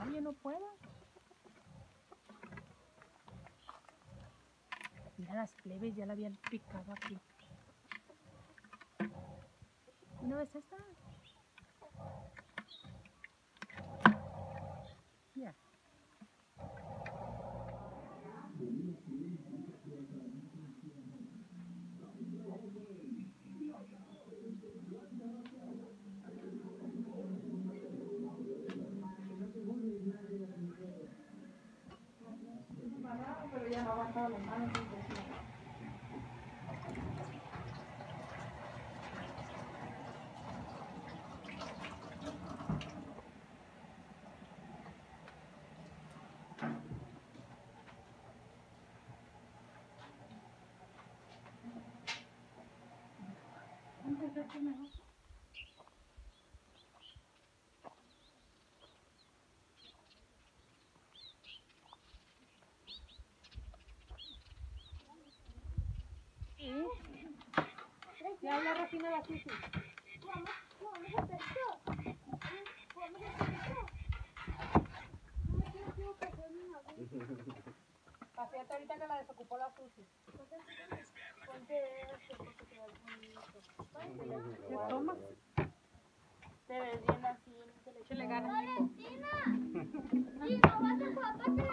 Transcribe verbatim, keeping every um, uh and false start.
Oye, no puedo. Mira, las plebes ya la habían picado aquí. ¿Y no ves esta? Mira. Pero ya no aguantaba las manos. ¿Sí? Ya habla Rafina la Susi. ¿Jugamos, jugamos al perrito? ¿Jugamos al perrito? No me quiero equivocar con mi novio. Paseate ahorita que la desocupó la Susi. Ponte esto porque te ves bonito. ¿Qué tomas? Te ves bien así. Échale ganas. ¡Valentina! ¿Y no vas a jugar para